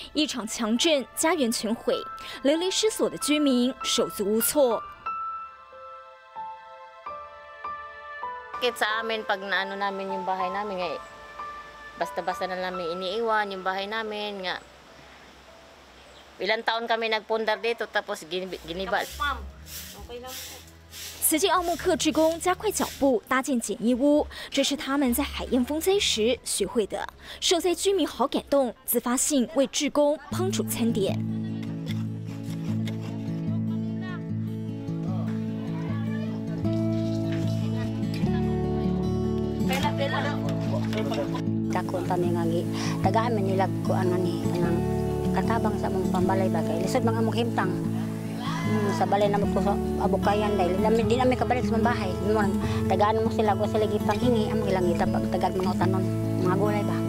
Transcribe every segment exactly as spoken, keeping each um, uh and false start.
一场强震，家园全毁，流离失所的居民手足无措。 Sakit sa amin pag naano namin yung bahay namin eh. Basta-basta na namin iniiwan yung bahay namin nga. Ilang taon kami nagpundar dito tapos giniba. 慈济奥木克志工加快脚步搭建简易屋，这是他们在海燕风灾时学会的。受灾居民好感动，自发性为志工烹煮餐点。 Dako tani nga gi tagaan man nila ko ano ni kanang katabang sa mong pambalay ba kay lisod mga among himtang hmm, sa balay na mo ko sa abukayan dahil di na may kabalik sa mga bahay mo tagaan mo sila ko sila gi panghingi among ilang ita pag tagad mga utanon mga gulay ba.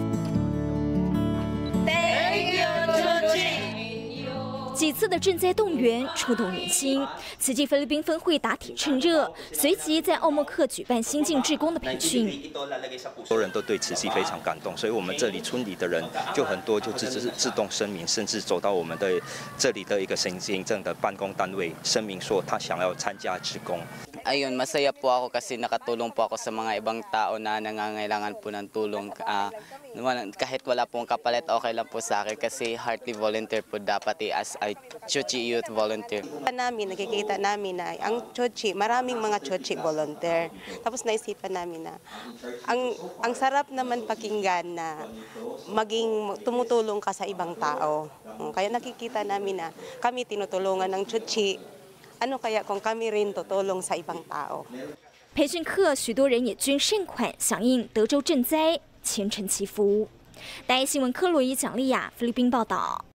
Thank you, Chuchi. 几次的赈灾动员触动人心，慈济菲律宾分会打铁趁热，随即在奥莫克举办新进志工的培训。 很多人都对慈济非常感动，所以我们这里村里的人就很多就自自自动声明，甚至走到我们的这里的一个行行政的办公单位，声明说他想要参加志工。 Ayun, masaya po ako kasi nakatulong po ako sa mga ibang tao na nangangailangan po ng tulong. Uh, kahit wala pong kapalit, okay lang po sa akin kasi heartily volunteer po dapat eh, as a Chuchi Youth Volunteer. Namin, nakikita namin na ang Chuchi, maraming mga Chuchi volunteer. Tapos naisipan namin na ang, ang sarap naman pakinggan na maging tumutulong ka sa ibang tao. Kaya nakikita namin na kami tinutulungan ng Chuchi. Ano kaya kung kami rin tutulong sa ibang tao？ 培训课，许多人也捐善款响应德州赈灾，虔诚祈福。大爱新闻科罗伊蒋丽雅，菲律宾报道。